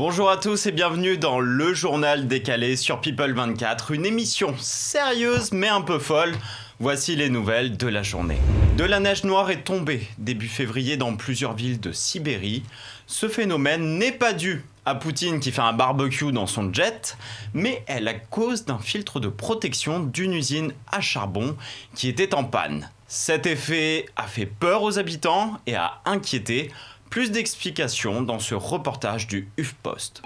Bonjour à tous et bienvenue dans le journal décalé sur People24, une émission sérieuse mais un peu folle. Voici les nouvelles de la journée. De la neige noire est tombée début février dans plusieurs villes de Sibérie. Ce phénomène n'est pas dû à Poutine qui fait un barbecue dans son jet, mais est la cause d'un filtre de protection d'une usine à charbon qui était en panne. Cet effet a fait peur aux habitants et a inquiété. Plus d'explications dans ce reportage du HuffPost.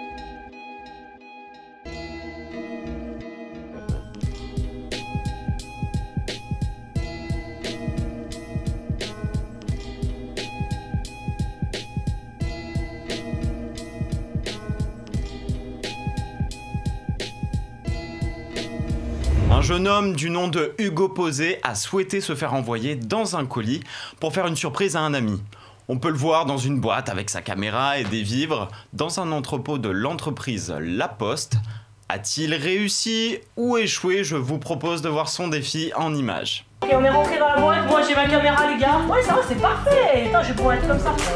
Un jeune homme du nom de Hugo Posé a souhaité se faire envoyer dans un colis pour faire une surprise à un ami. On peut le voir dans une boîte avec sa caméra et des vivres dans un entrepôt de l'entreprise La Poste. A-t-il réussi ou échoué? Je vous propose de voir son défi en images. Ok, on est rentré dans la boîte, moi j'ai ma caméra les gars. Ouais ça va, c'est parfait. Attends, je vais pouvoir être comme ça.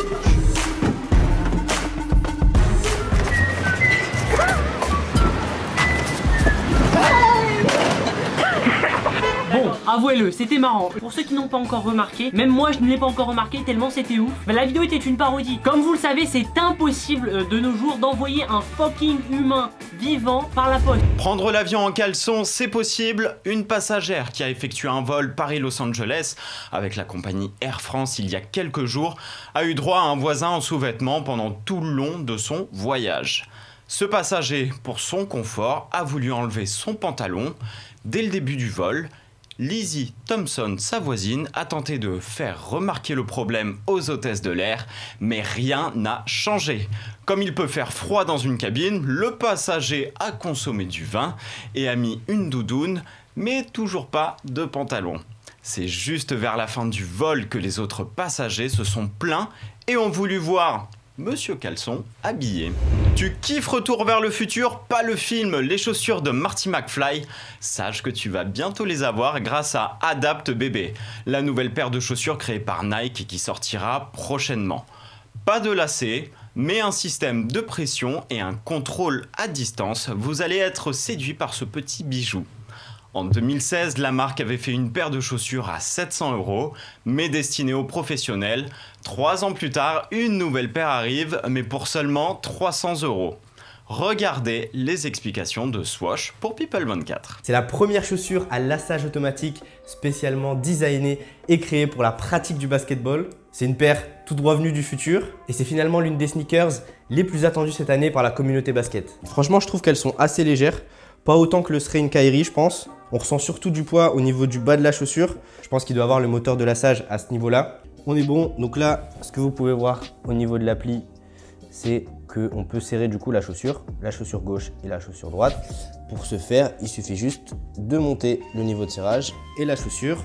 Bon, avouez-le, c'était marrant. Pour ceux qui n'ont pas encore remarqué, même moi je ne l'ai pas encore remarqué tellement c'était ouf. La vidéo était une parodie. Comme vous le savez, c'est impossible de nos jours d'envoyer un fucking humain vivant par la poste. Prendre l'avion en caleçon, c'est possible. Une passagère qui a effectué un vol Paris-Los Angeles avec la compagnie Air France il y a quelques jours a eu droit à un voisin en sous-vêtements pendant tout le long de son voyage. Ce passager, pour son confort, a voulu enlever son pantalon. Dès le début du vol, Lizzie Thompson, sa voisine, a tenté de faire remarquer le problème aux hôtesses de l'air, mais rien n'a changé. Comme il peut faire froid dans une cabine, le passager a consommé du vin et a mis une doudoune, mais toujours pas de pantalon. C'est juste vers la fin du vol que les autres passagers se sont plaints et ont voulu voir Monsieur Caleçon habillé. Tu kiffes Retour vers le futur, pas le film, les chaussures de Marty McFly? Sache que tu vas bientôt les avoir grâce à Adapt Bébé, la nouvelle paire de chaussures créée par Nike qui sortira prochainement. Pas de lacets, mais un système de pression et un contrôle à distance. Vous allez être séduit par ce petit bijou. En 2016, la marque avait fait une paire de chaussures à 700 €, mais destinée aux professionnels. 3 ans plus tard, une nouvelle paire arrive, mais pour seulement 300 €. Regardez les explications de Swoosh pour People24. C'est la première chaussure à lassage automatique spécialement designée et créée pour la pratique du basketball. C'est une paire tout droit venue du futur et c'est finalement l'une des sneakers les plus attendues cette année par la communauté basket. Franchement, je trouve qu'elles sont assez légères, pas autant que le serait une Kyrie, je pense. On ressent surtout du poids au niveau du bas de la chaussure. Je pense qu'il doit avoir le moteur de lassage à ce niveau-là. On est bon. Donc là, ce que vous pouvez voir au niveau de l'appli, c'est qu'on peut serrer du coup la chaussure gauche et la chaussure droite. Pour ce faire, il suffit juste de monter le niveau de serrage et la chaussure.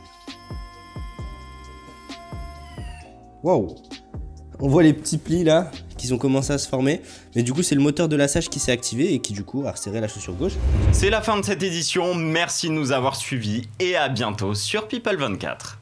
Waouh! On voit les petits plis là qui ont commencé à se former, mais du coup c'est le moteur de lassage qui s'est activé et qui du coup a resserré la chaussure gauche. C'est la fin de cette édition, merci de nous avoir suivis et à bientôt sur People24.